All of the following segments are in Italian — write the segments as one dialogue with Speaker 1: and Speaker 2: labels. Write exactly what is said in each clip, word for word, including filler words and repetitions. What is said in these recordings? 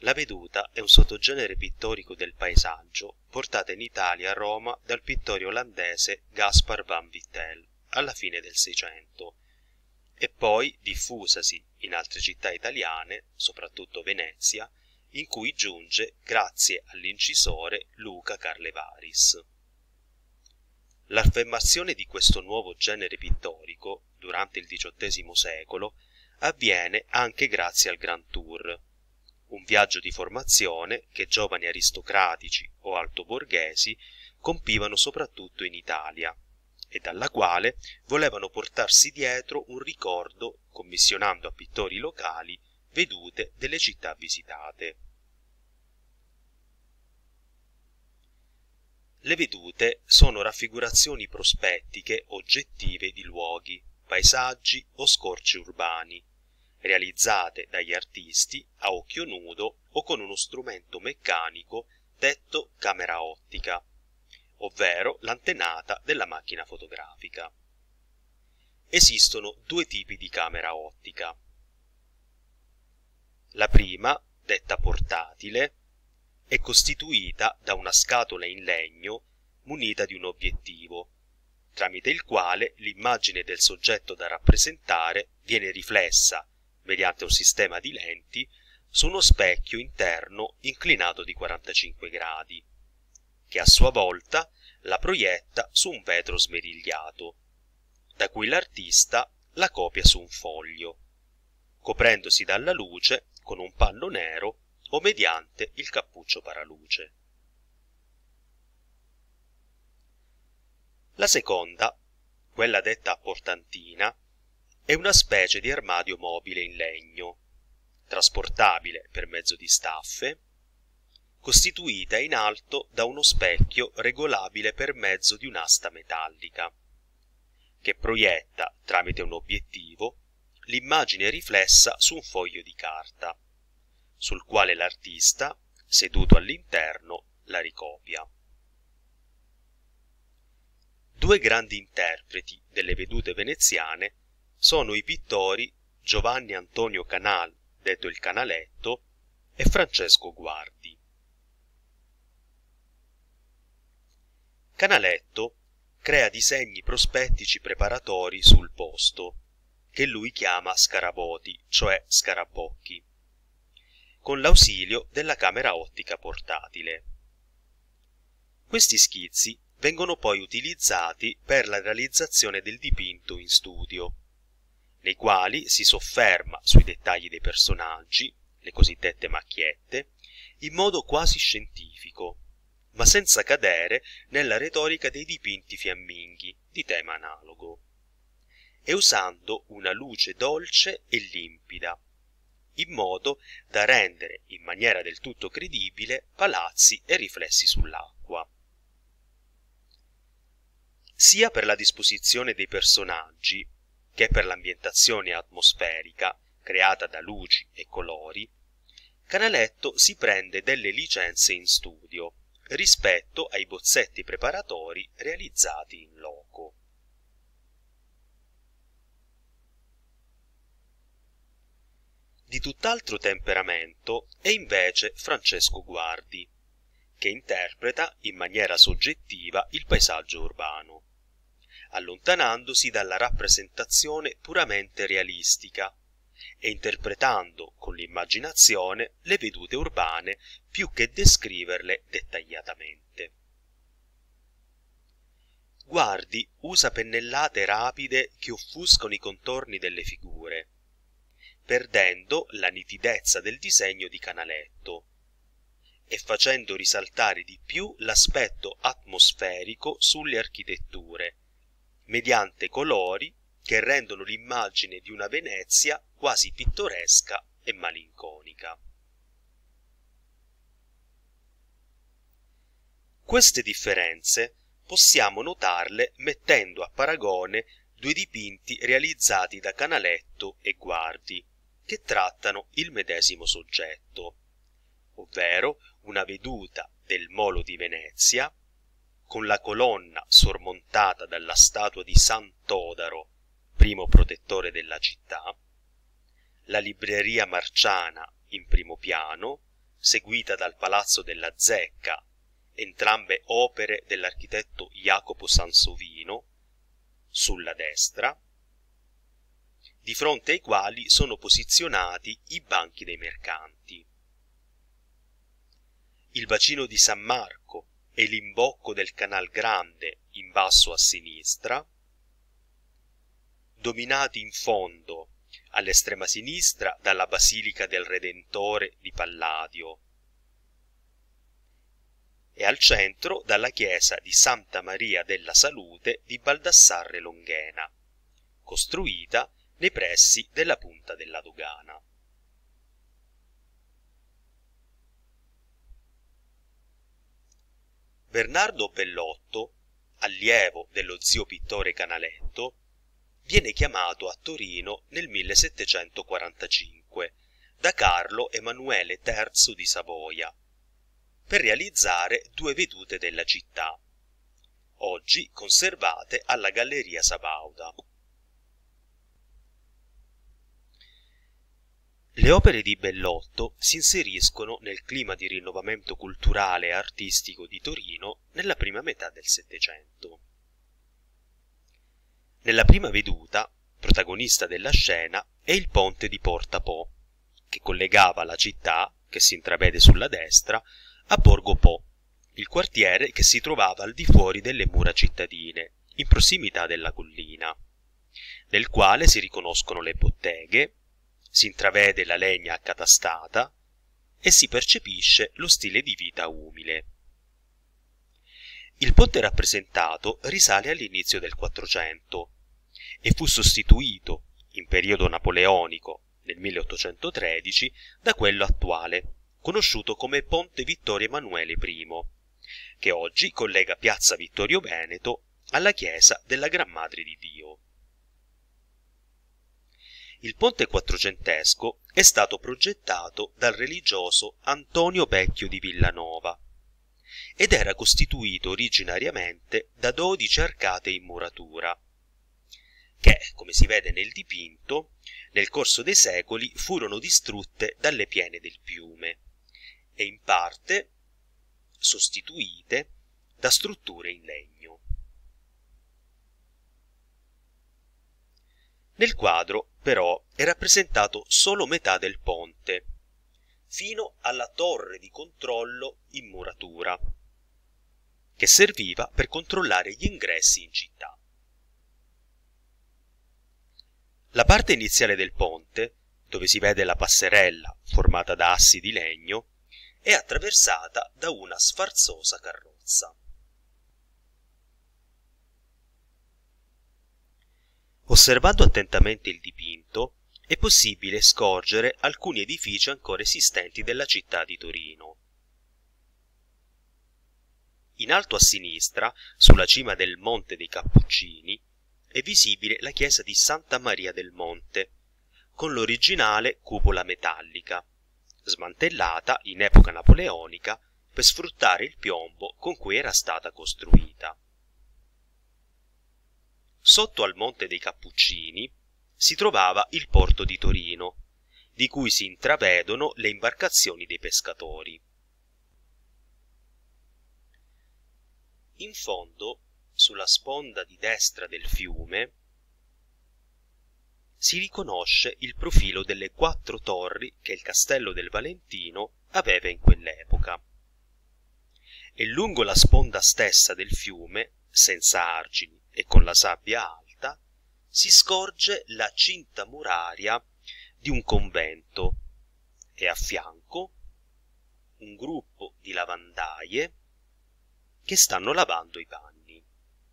Speaker 1: La veduta è un sottogenere pittorico del paesaggio portata in Italia a Roma dal pittore olandese Gaspar van Vittel alla fine del Seicento e poi diffusasi in altre città italiane, soprattutto Venezia, in cui giunge grazie all'incisore Luca Carlevaris. L'affermazione di questo nuovo genere pittorico durante il diciottesimo secolo avviene anche grazie al Grand Tour, un viaggio di formazione che giovani aristocratici o altoborghesi compivano soprattutto in Italia e dalla quale volevano portarsi dietro un ricordo commissionando a pittori locali vedute delle città visitate. Le vedute sono raffigurazioni prospettiche oggettive di luoghi, paesaggi o scorci urbani, realizzate dagli artisti a occhio nudo o con uno strumento meccanico detto camera ottica, ovvero l'antenata della macchina fotografica. Esistono due tipi di camera ottica. La prima, detta portatile, è costituita da una scatola in legno munita di un obiettivo, tramite il quale l'immagine del soggetto da rappresentare viene riflessa, mediante un sistema di lenti, su uno specchio interno inclinato di quarantacinque gradi, che a sua volta la proietta su un vetro smerigliato, da cui l'artista la copia su un foglio, coprendosi dalla luce con un panno nero o mediante il cappuccio paraluce. La seconda, quella detta a portantina, è una specie di armadio mobile in legno, trasportabile per mezzo di staffe, costituita in alto da uno specchio regolabile per mezzo di un'asta metallica, che proietta, tramite un obiettivo, l'immagine riflessa su un foglio di carta, sul quale l'artista, seduto all'interno, la ricopia. Due grandi interpreti delle vedute veneziane sono i pittori Giovanni Antonio Canal, detto il Canaletto, e Francesco Guardi. Canaletto crea disegni prospettici preparatori sul posto, che lui chiama scaraboti, cioè scarabocchi, con l'ausilio della camera ottica portatile. Questi schizzi vengono poi utilizzati per la realizzazione del dipinto in studio, nei quali si sofferma sui dettagli dei personaggi, le cosiddette macchiette, in modo quasi scientifico, ma senza cadere nella retorica dei dipinti fiamminghi di tema analogo, e usando una luce dolce e limpida, in modo da rendere in maniera del tutto credibile palazzi e riflessi sull'acqua. Sia per la disposizione dei personaggi che per l'ambientazione atmosferica creata da luci e colori, Canaletto si prende delle licenze in studio rispetto ai bozzetti preparatori realizzati in loco. Di tutt'altro temperamento è invece Francesco Guardi, che interpreta in maniera soggettiva il paesaggio urbano, allontanandosi dalla rappresentazione puramente realistica e interpretando con l'immaginazione le vedute urbane più che descriverle dettagliatamente. Guardi usa pennellate rapide che offuscano i contorni delle figure, perdendo la nitidezza del disegno di Canaletto e facendo risaltare di più l'aspetto atmosferico sulle architetture, mediante colori che rendono l'immagine di una Venezia quasi pittoresca e malinconica. Queste differenze possiamo notarle mettendo a paragone due dipinti realizzati da Canaletto e Guardi, che trattano il medesimo soggetto, ovvero una veduta del Molo di Venezia, con la colonna sormontata dalla statua di Sant'Odaro, primo protettore della città, la libreria Marciana in primo piano, seguita dal Palazzo della Zecca, entrambe opere dell'architetto Jacopo Sansovino, sulla destra, di fronte ai quali sono posizionati i banchi dei mercanti. Il bacino di San Marco e l'imbocco del Canal Grande in basso a sinistra, dominati in fondo all'estrema sinistra dalla Basilica del Redentore di Palladio e al centro dalla chiesa di Santa Maria della Salute di Baldassarre Longhena, costruita nei pressi della Punta della Dogana. Bernardo Bellotto, allievo dello zio pittore Canaletto, viene chiamato a Torino nel millesettecentoquarantacinque da Carlo Emanuele terzo di Savoia per realizzare due vedute della città, oggi conservate alla Galleria Sabauda. Le opere di Bellotto si inseriscono nel clima di rinnovamento culturale e artistico di Torino nella prima metà del Settecento. Nella prima veduta, protagonista della scena è il ponte di Porta Po, che collegava la città, che si intravede sulla destra, a Borgo Po, il quartiere che si trovava al di fuori delle mura cittadine, in prossimità della collina, nel quale si riconoscono le botteghe, si intravede la legna accatastata e si percepisce lo stile di vita umile. Il ponte rappresentato risale all'inizio del Quattrocento e fu sostituito, in periodo napoleonico, nel milleottocentotredici, da quello attuale, conosciuto come Ponte Vittorio Emanuele I, che oggi collega Piazza Vittorio Veneto alla chiesa della Gran Madre di Dio. Il ponte quattrocentesco è stato progettato dal religioso Antonio Vecchio di Villanova ed era costituito originariamente da dodici arcate in muratura, che, come si vede nel dipinto, nel corso dei secoli furono distrutte dalle piene del fiume e in parte sostituite da strutture in legno. Nel quadro, però, è rappresentato solo metà del ponte, fino alla torre di controllo in muratura, che serviva per controllare gli ingressi in città. La parte iniziale del ponte, dove si vede la passerella formata da assi di legno, è attraversata da una sfarzosa carrozza. Osservando attentamente il dipinto, è possibile scorgere alcuni edifici ancora esistenti della città di Torino. In alto a sinistra, sulla cima del Monte dei Cappuccini, è visibile la chiesa di Santa Maria del Monte, con l'originale cupola metallica, smantellata in epoca napoleonica per sfruttare il piombo con cui era stata costruita. Sotto al Monte dei Cappuccini si trovava il porto di Torino, di cui si intravedono le imbarcazioni dei pescatori. In fondo, sulla sponda di destra del fiume, si riconosce il profilo delle quattro torri che il castello del Valentino aveva in quell'epoca. E lungo la sponda stessa del fiume, senza argini e con la sabbia alta, si scorge la cinta muraria di un convento e a fianco un gruppo di lavandaie che stanno lavando i panni.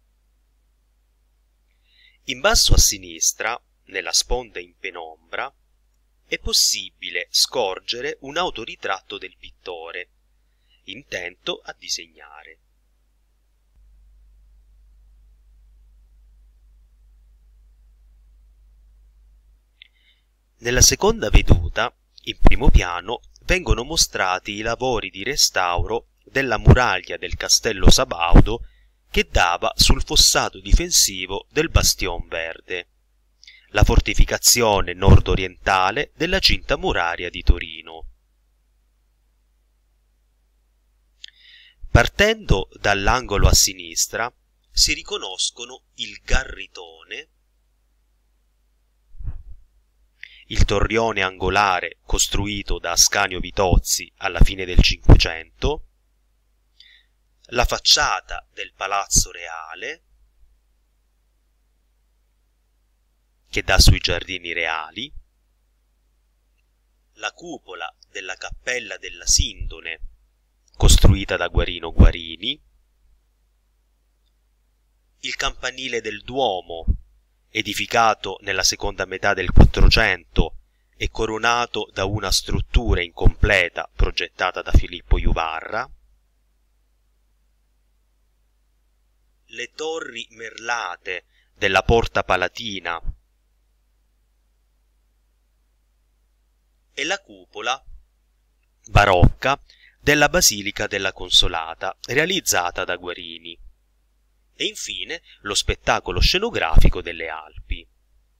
Speaker 1: In basso a sinistra, nella sponda in penombra, è possibile scorgere un autoritratto del pittore, intento a disegnare. Nella seconda veduta, in primo piano, vengono mostrati i lavori di restauro della muraglia del castello Sabaudo che dava sul fossato difensivo del Bastion Verde, la fortificazione nord-orientale della cinta muraria di Torino. Partendo dall'angolo a sinistra si riconoscono il Garritone, il torrione angolare costruito da Ascanio Vitozzi alla fine del Cinquecento, la facciata del Palazzo Reale, che dà sui Giardini Reali, la cupola della Cappella della Sindone, costruita da Guarino Guarini, il campanile del Duomo, edificato nella seconda metà del Quattrocento e coronato da una struttura incompleta progettata da Filippo Juvarra, le torri merlate della Porta Palatina e la cupola barocca della Basilica della Consolata, realizzata da Guarini, e infine lo spettacolo scenografico delle Alpi.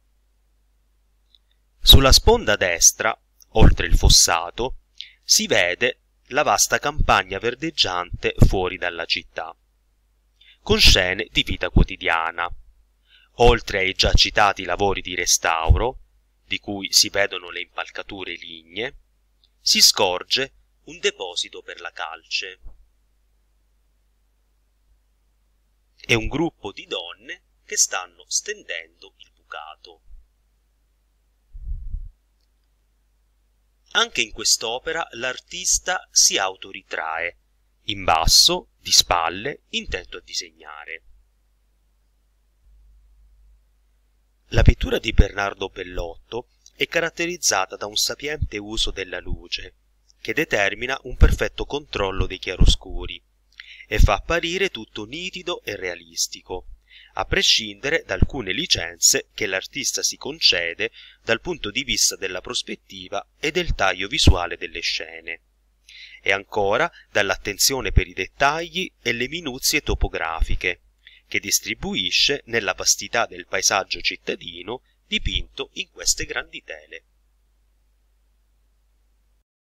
Speaker 1: Sulla sponda destra, oltre il fossato, si vede la vasta campagna verdeggiante fuori dalla città, con scene di vita quotidiana, oltre ai già citati lavori di restauro, di cui si vedono le impalcature lignee, si scorge un deposito per la calce e un gruppo di donne che stanno stendendo il bucato. Anche in quest'opera l'artista si autoritrae, in basso, di spalle, intento a disegnare. La pittura di Bernardo Bellotto è caratterizzata da un sapiente uso della luce, che determina un perfetto controllo dei chiaroscuri e fa apparire tutto nitido e realistico, a prescindere da alcune licenze che l'artista si concede dal punto di vista della prospettiva e del taglio visuale delle scene, e ancora dall'attenzione per i dettagli e le minuzie topografiche, che distribuisce nella vastità del paesaggio cittadino dipinto in queste grandi tele.